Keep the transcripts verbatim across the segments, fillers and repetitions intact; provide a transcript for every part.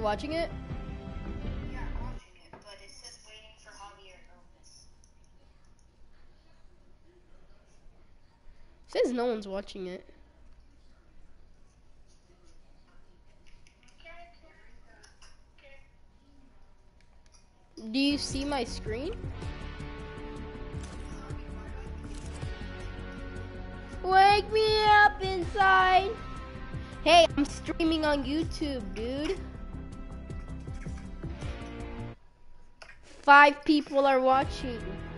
watching it? Yeah, I'm watching it, but it says waiting for Javier Gomez. It says no one's watching it. Do you see my screen? Wake me up inside. Hey, I'm streaming on YouTube, dude. Five people are watching.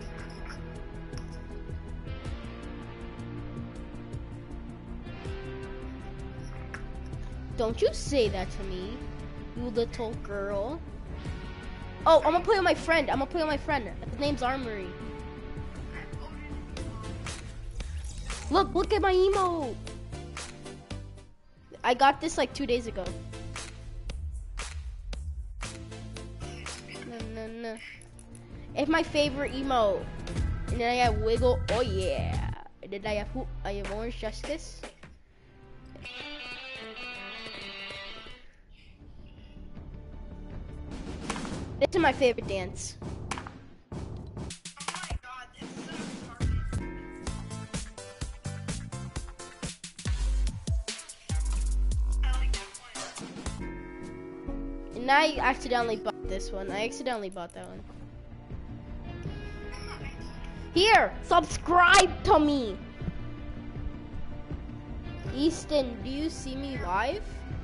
Don't you say that to me, you little girl. Oh, I'm gonna play with my friend. I'm gonna play with my friend. His name's Armory. Look, look at my emote. I got this like two days ago. No, no, no. It's my favorite emote. And then I have Wiggle. Oh yeah. And then I have who? I have Orange Justice. This is my favorite dance. And I accidentally bought this one. I accidentally bought that one. Here, subscribe to me. Easton, do you see me live?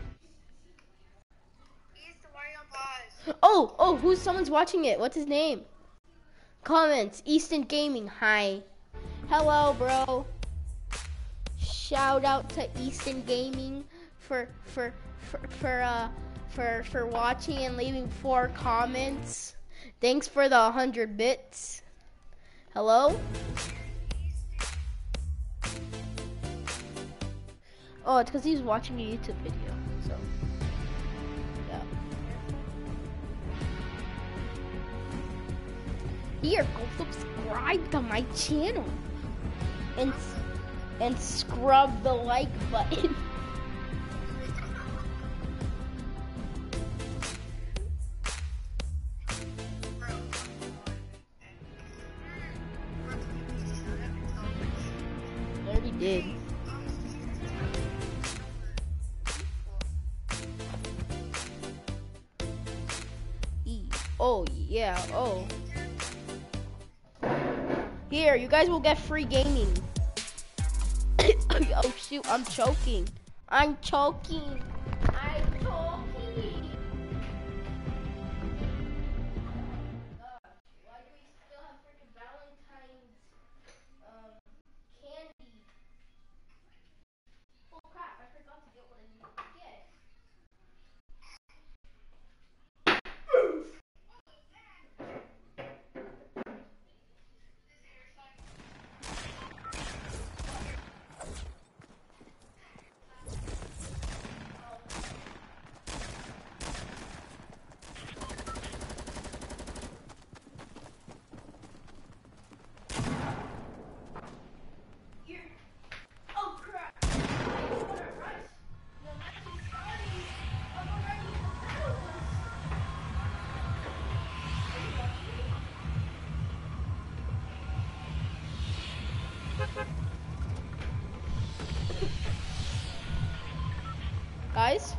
Easton, why are you on pause? Oh, oh, who's someone's watching it? What's his name? Comments, Easton Gaming, hi. Hello, bro. Shout out to Easton Gaming for for for for uh for for watching and leaving four comments. Thanks for the one hundred bits. Hello? Oh, it's because he's watching a YouTube video, so yeah. Here, go subscribe to my channel and and scrub the like button. I already did. E. Oh yeah. Oh. Here, you guys will get free gaming. Oh shoot, I'm choking. I'm choking. I'm choking. Why do we still have freaking Valentine's um, candy? Oh crap, I forgot to get what I needed to get. Oh crap! I just wanna rush. The match is starting. I'm already in the house. Are you watching me? Guys?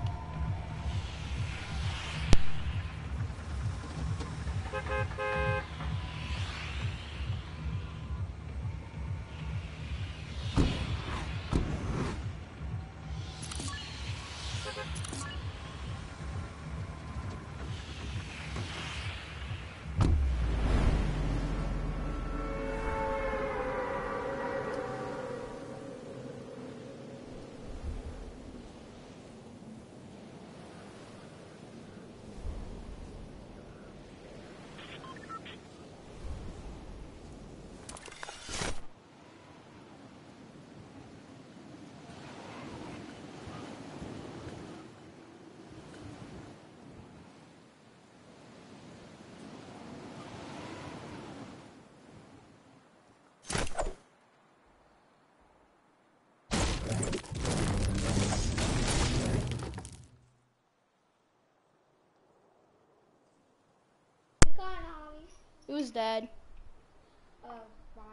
Who's dead? Uh, bye.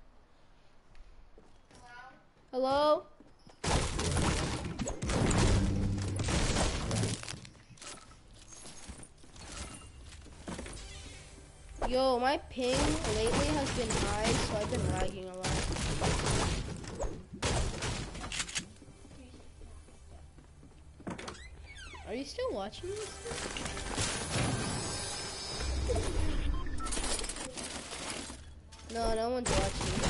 Hello? Yo, my ping lately has been high, so I've been lagging a lot. Are you still watching this? No, no one's watching.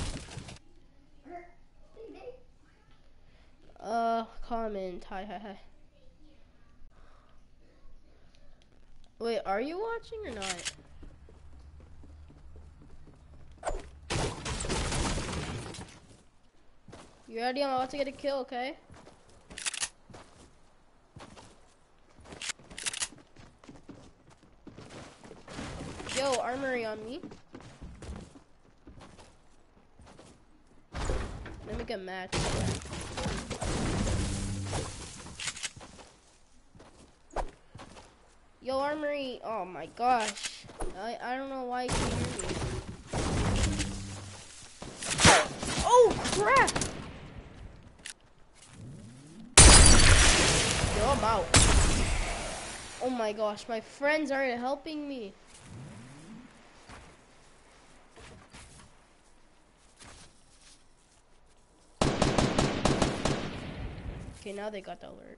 Uh, comment. Hi, hi, hi. Wait, are you watching or not? You ready? I'm about to get a kill, okay? Yo, armory on me. Let me get matched. Yo, armory. Oh my gosh. I, I don't know why you can't hear me. Oh crap! Yo, I'm out. Oh my gosh, my friends aren't helping me. Okay, now they got the alert.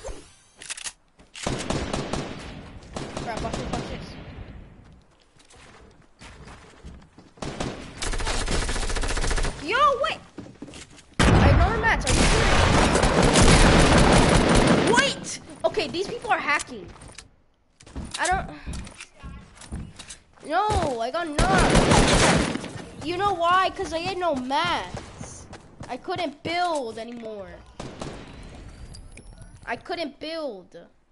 Crap, watch this, watch this. Yo, wait! I know a match, are you serious? Wait! Okay, these people are hacking. I don't... No, I got knocked. You know why? Because I had no mats. I couldn't build anymore. I couldn't build.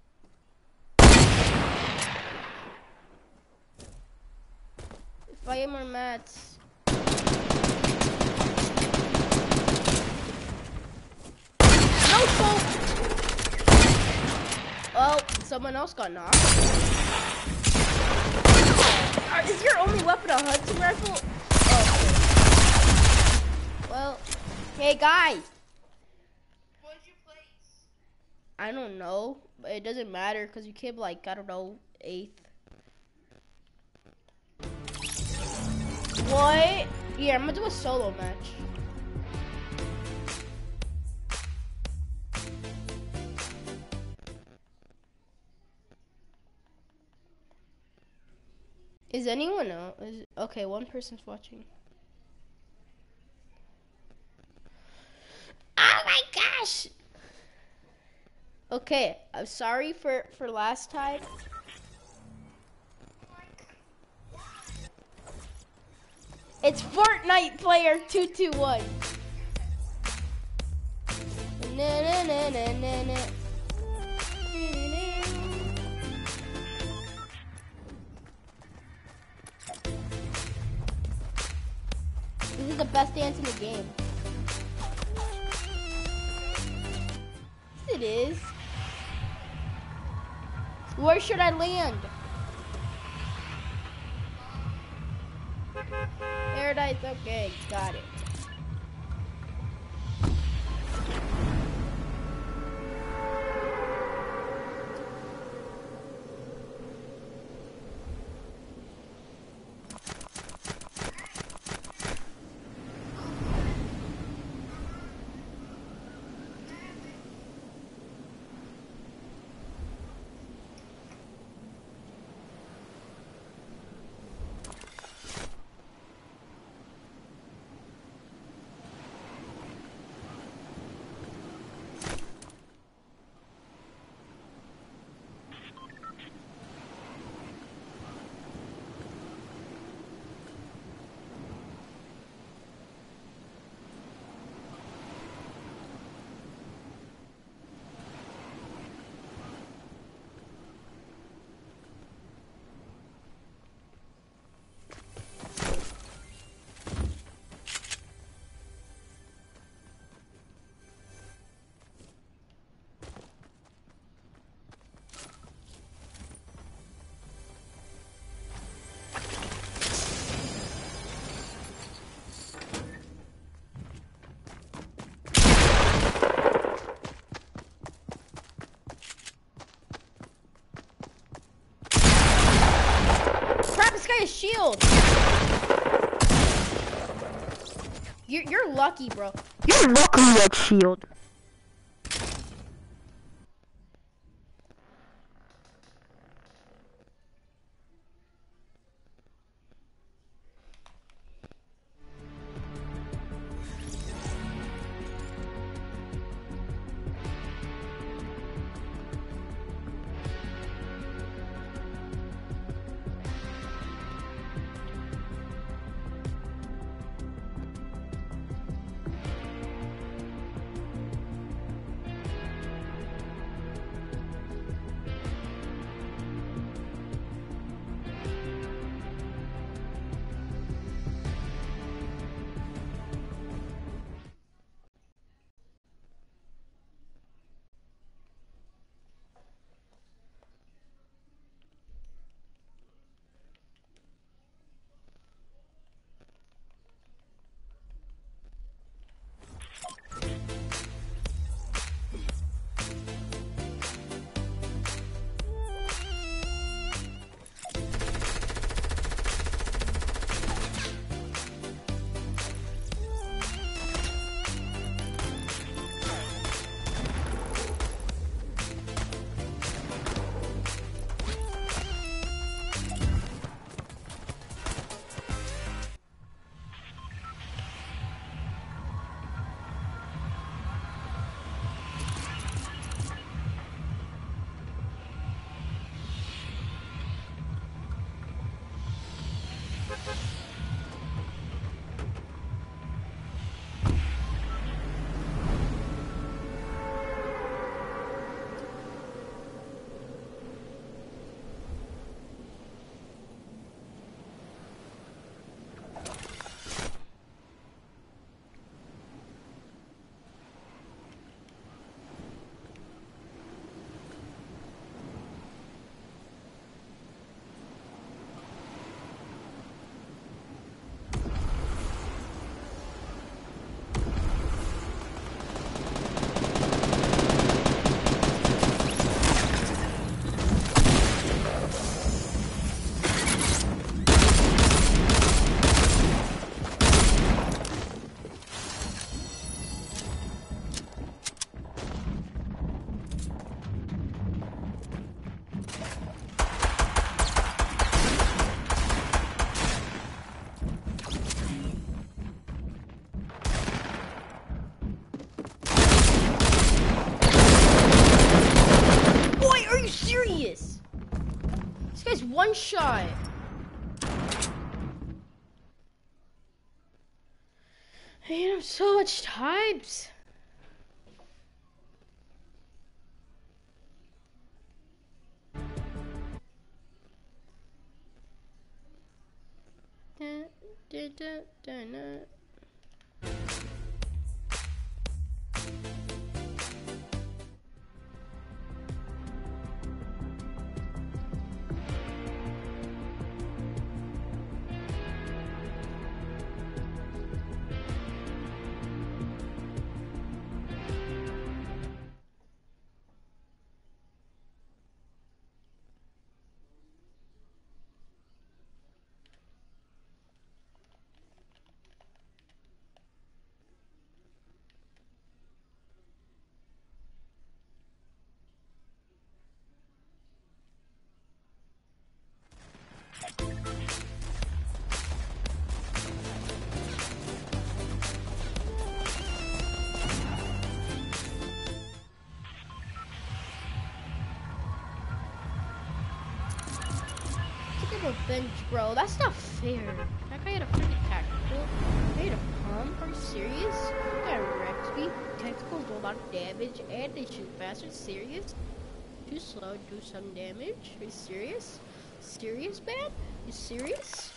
If I had more mats. No smoke! Well, someone else got knocked. Uh, is your only weapon a hunting rifle? Oh, okay. Well, hey guys. What'd you place? I don't know, but it doesn't matter because you came like, I don't know, eighth. What? Yeah, I'm gonna do a solo match. Is anyone else? Is, okay, one person's watching. Oh my gosh! Okay, I'm sorry for, for last time. It's Fortnite player two two one. Na, na, na, na, na, na. This is the best dance in the game. Yes, it is. Where should I land? Paradise, okay, got it. shield. You're, you're lucky, bro. You're lucky that shield. One shot. I have so much types. Da, da, da, da, da. Bench, bro. That's not fair. That guy had a freaking tactical. He had a pump. Are you serious? That guy wrecked me. Tacticals do a lot of damage and they shoot faster. Serious? Too slow. Do some damage. Are you serious? Serious, man? You serious?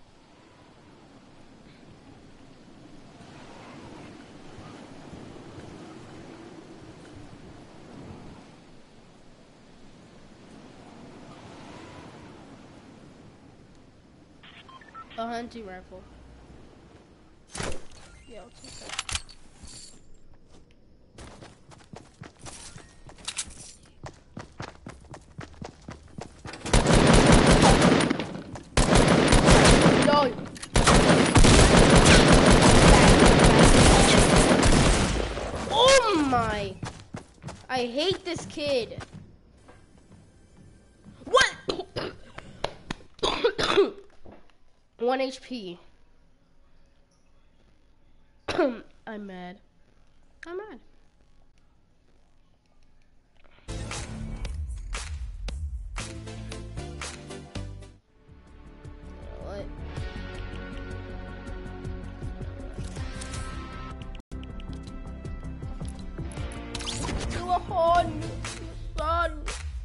A hunting rifle. Yeah, I'll take that. did. What? One H P. I'm mad. I'm mad. What? You a horn, son.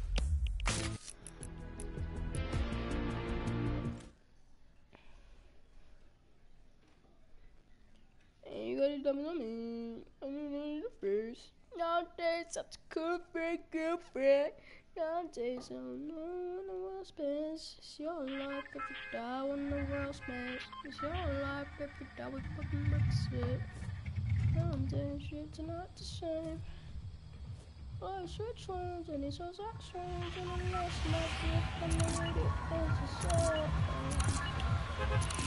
Hey, you gotta dumb on me. I'm gonna the first. Nowadays, such a good friend, good friend. Nowadays, I don't know when the world's best. It's your life if you die when the world's best. It's your life if you die with fucking Brexit. Nowadays, shit's not the same. I switch phones and it's all strange and I lost my grip and the radio phones are so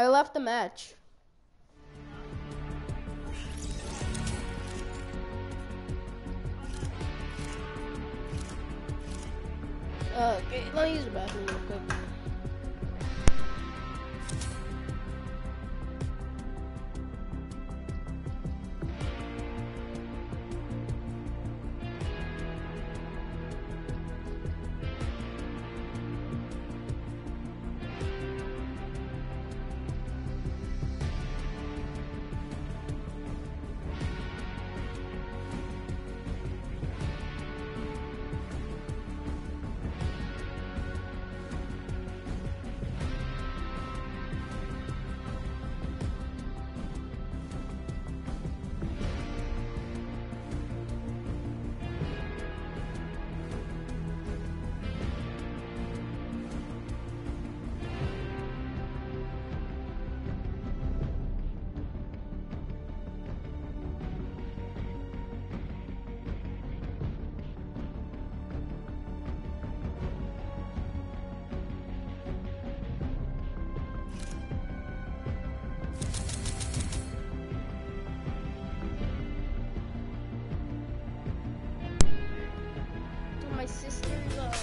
I left the match. Uh, okay, let me use the bathroom real quick. My sister's uh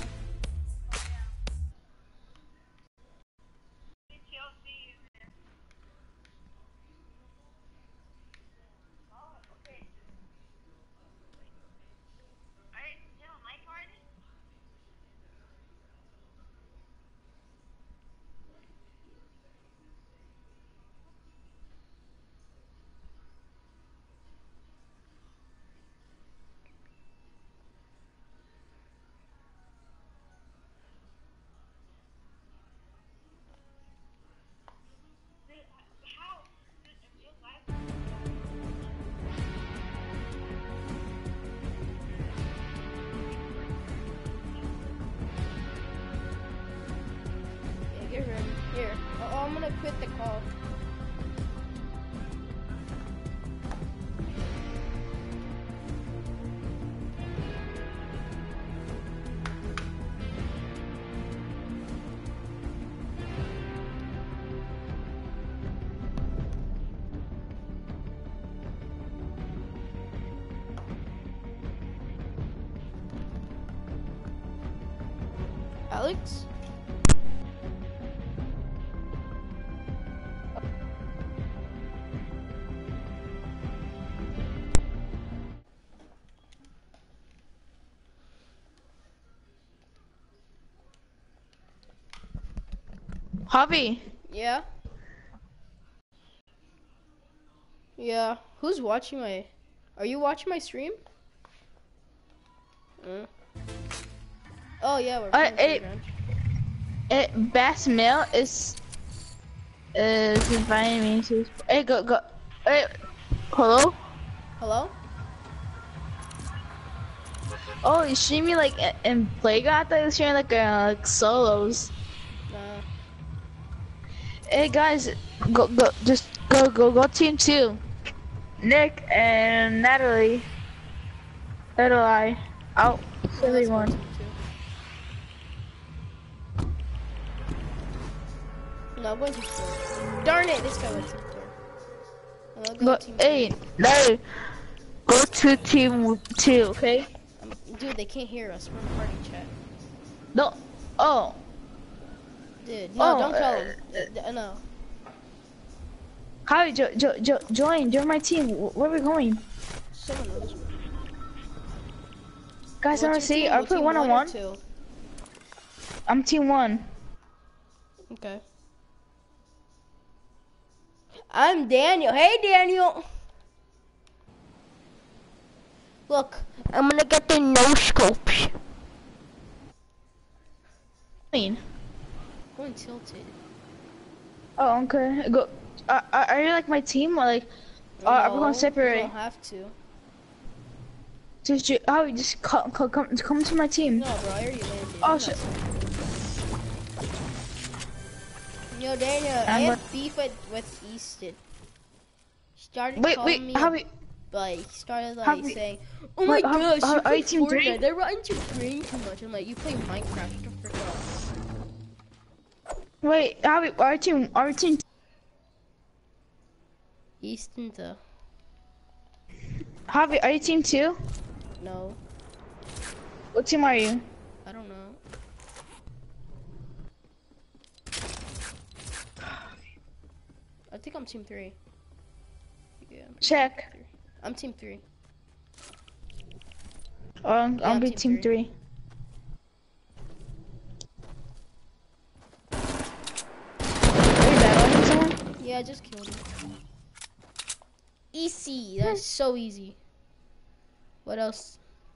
yeah, get ready. Here. Oh, I'm gonna quit the call. Alex? Javi, Yeah? Yeah. Who's watching my... Are you watching my stream? Mm. Oh, yeah, we're Uh, playing it- Playground. it Bass Mill is is inviting me to. Hey, go go. Hey, hello. Hello? Oh, you stream me like i- in Playground? I thought you were streaming like uh, like solos. Nah. Hey guys, go go just go go go team two. Nick and Natalie. Natalie. Out. Oh, let's go Everyone. team two. No, I'm going team four. Darn it, this guy went team four. And I'll go Go. team Hey, three. no. Go to team two, okay? Um, dude, they can't hear us. We're in party chat. No. Oh. Dude, no, Oh, don't tell uh, him. Uh, uh, no. Hi, jo jo jo join, join my team. Wh- Where are we going? Someone knows. Guys, I wanna What's your see. team? Are we What playing team, one on or one? two? I'm team one. Okay. I'm Daniel. Hey, Daniel. Look, I'm gonna get the no scopes. Mean. Going tilted. Oh, okay. Go. Uh, are are you like my team or like? Uh, are we No, gonna You separate? don't have to. Just you, oh, just come, come, come, come to my team. No, bro, I already landed. Oh, I'm shit. not- Yo, Daniel, I I'm have beef with, with Easton. Started Wait, calling wait. me, How we? like, started like how we- saying, "Oh my wait, how- gosh, how- you are play you team three? Fortnite. They're running your brain too much." I'm like, "You play Minecraft, you don't forget." Wait, how we? Our team, our team. Easton to Javi, are you team two? no. What team are you? I don't know. I think I'm team three. Yeah. I'm Check. three. I'm team three. Oh, I'm, Yeah, I'll I'm be team team three. Are you battling someone? Yeah, I just killed him. Easy. That's so easy. What else?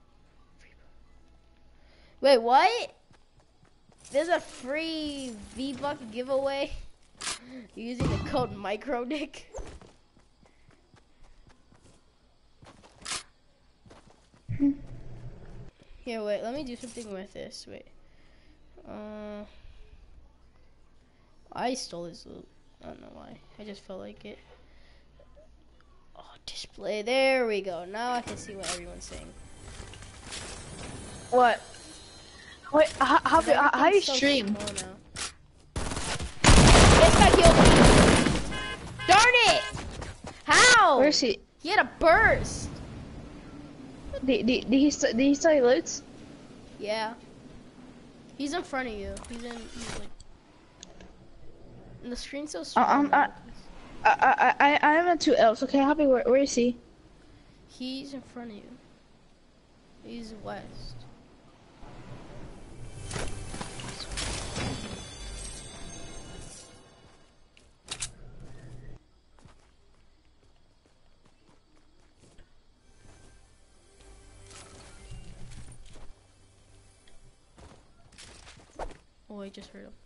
Wait, what? There's a free V-Buck giveaway using the code MicroNick. Here, wait. Let me do something with this. Wait. Uh, I stole his loot. I don't know why. I just felt like it. Oh, display. There we go. Now I can see what everyone's saying. What? Wait, how, how, Because how, how you everything's so stream? small now. This guy killed me. Darn it! How? Where is he? He had a burst. Did, did, did he st did he still loot? Yeah. He's in front of you. He's in. He's like. And the screen's so small. I'm- now. I, I, I, I am on two L's. Okay, Happy, where, where is he? He's in front of you. He's west. Oh, I just heard him.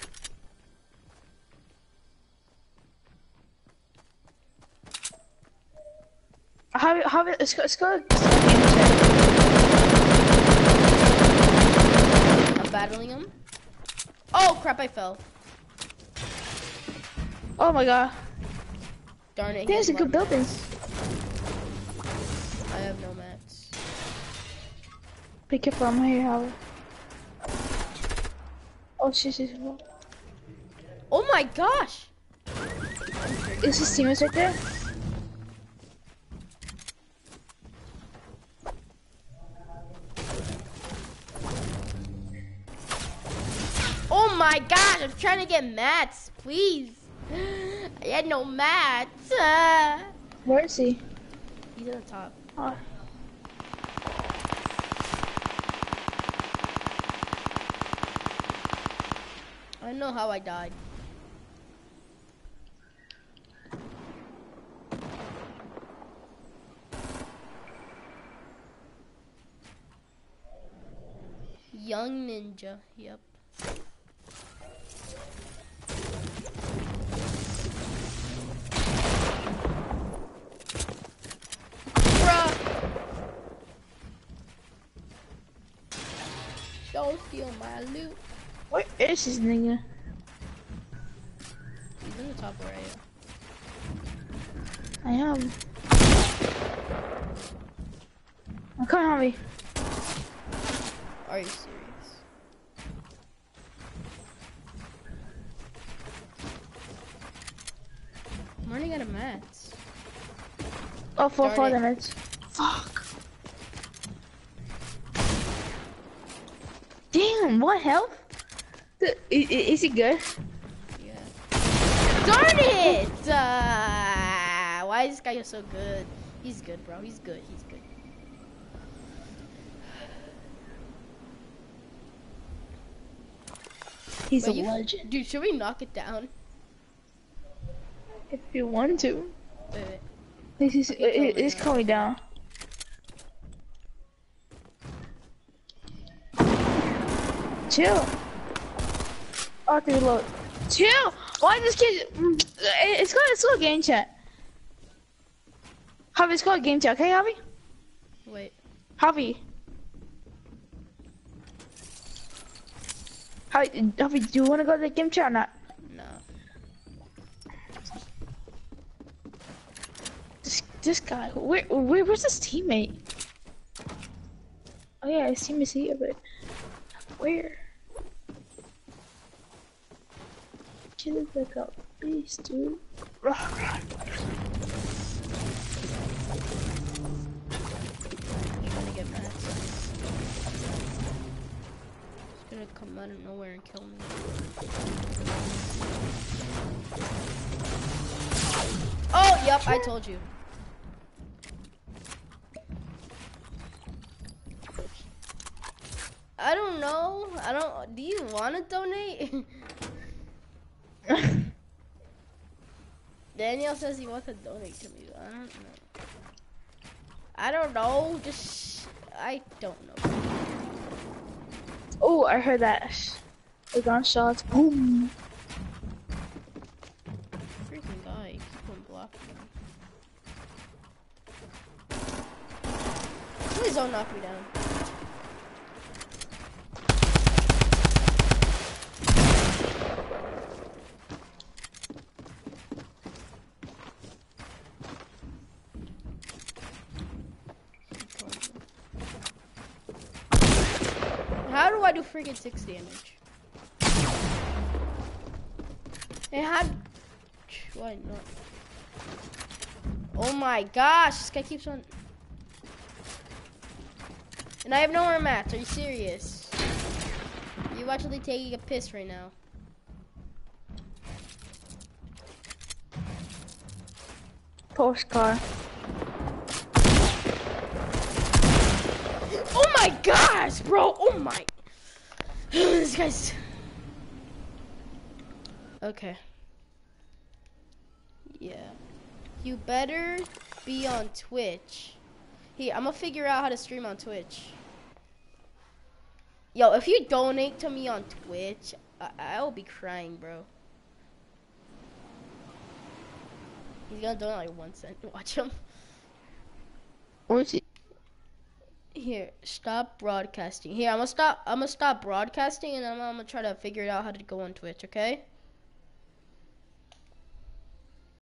How, how, let's go, let's go. I'm battling him. Oh crap! I fell. Oh my god. Darn it. he There's has a good more building. mats. I have no mats. Be careful, I'm here, Howard. Oh shit, shit, shit. Oh my gosh! Is his teammates right there? Oh my gosh! I'm trying to get mats, please. I had no mats. Ah. Where is he? He's on the top. Oh. I don't know how I died. Young ninja, yep. Bruh! Don't steal my loot. Where is this nigga? He's in the top right. I am. Oh, come on, Javi. Are you serious? I'm running out of mats. Oh, four, Darn four it. damage. Fuck. Damn, what health? Th- i- i- Is he good? Yeah. Darn it! Uh, why is this guy so good? He's good, bro. He's good. He's good. He's Wait, a you- legend. Dude, should we knock it down? If you want to. Wait, wait. This is, Okay, it, calm it it's down. calming down. Chill. Oh, dude, look. Chill. Why this kid? mm, It's called it's called game chat. Javi, it's called game chat. Okay, Javi. Wait. Javi. Javi, Javi, do you want to go to the game chat or not? No. This this guy. Where where where's his teammate? Oh yeah, his team is here, but where? She looks like a beast, dude. come out of nowhere and kill me. Oh, yep, I told you. I don't know. I don't. Do you want to donate? Daniel says he wants to donate to me. I don't know. I don't know. Just I don't know. Oh, I heard that. The gunshots. Boom. Freaking guy keep on blocking me. Please don't knock me down. How do I do freaking six damage? It had. Why not? Oh my gosh, this guy keeps on. And I have nowhere mats. Are you serious? Are you actually taking a piss right now? Postcard. Oh my gosh, bro! Oh my. This guy's. Okay. Yeah. You better be on Twitch. Here, I'm gonna figure out how to stream on Twitch. Yo, if you donate to me on Twitch, I, I will be crying, bro. He's gonna donate like one cent. Watch him. Where's he? Here, stop broadcasting. Here, I'm gonna stop. I'm gonna stop broadcasting, and I'm, I'm gonna try to figure it out how to go on Twitch. Okay?